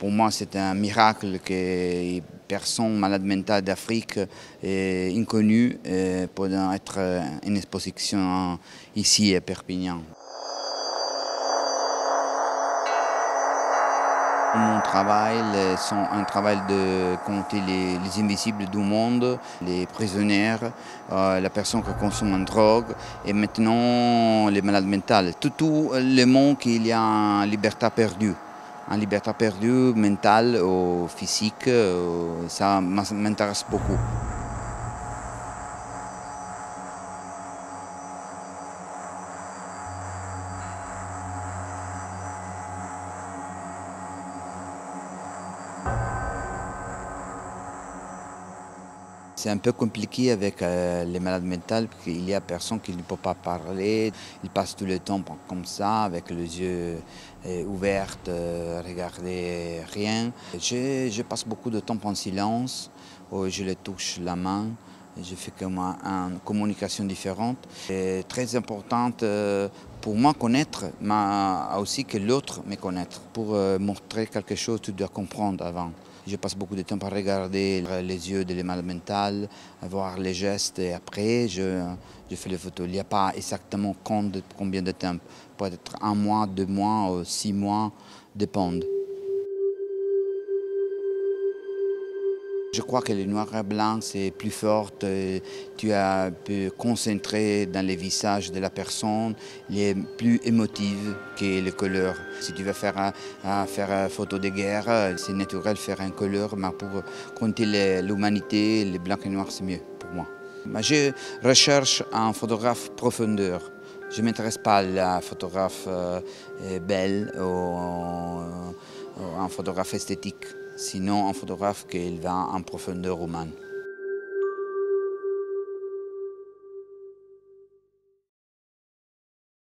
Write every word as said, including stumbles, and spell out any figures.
Pour moi, c'est un miracle que personne malade mentale d'Afrique est inconnue pour être une exposition ici à Perpignan. Mon travail, c'est un travail de compter les, les invisibles du monde, les prisonniers, euh, la personne qui consomme une drogue et maintenant les malades mentales. Tout, tout le monde qu'il y a en liberté perdue. En liberté perdue, mentale ou physique, ça m'intéresse beaucoup. C'est un peu compliqué avec euh, les malades mentaux, parce qu'il y a personne qui ne peut pas parler. Ils passent tout le temps comme ça, avec les yeux euh, ouverts, euh, regarder rien. Je, je passe beaucoup de temps en silence, où je les touche la main. Je fais comme une communication différente. C'est très important euh, pour moi connaître, mais aussi que l'autre me connaisse. Pour euh, montrer quelque chose, tu dois comprendre avant. Je passe beaucoup de temps à regarder les yeux des malades mentaux, à voir les gestes et après je, je fais les photos. Il n'y a pas exactement compte de combien de temps. Peut-être un mois, deux mois, ou six mois, dépend. Je crois que le noir et blanc, c'est plus fort. Tu as pu concentrer dans les visages de la personne. Il est plus émotif que les couleurs. Si tu veux faire, un, faire une photo de guerre, c'est naturel de faire une couleur, mais pour compter l'humanité, les blancs et noirs, c'est mieux pour moi. Mais je recherche un photographe profondeur. Je ne m'intéresse pas à la photographe euh, belle ou, ou un photographe esthétique. Sinon un photographe qui va en profondeur humaine.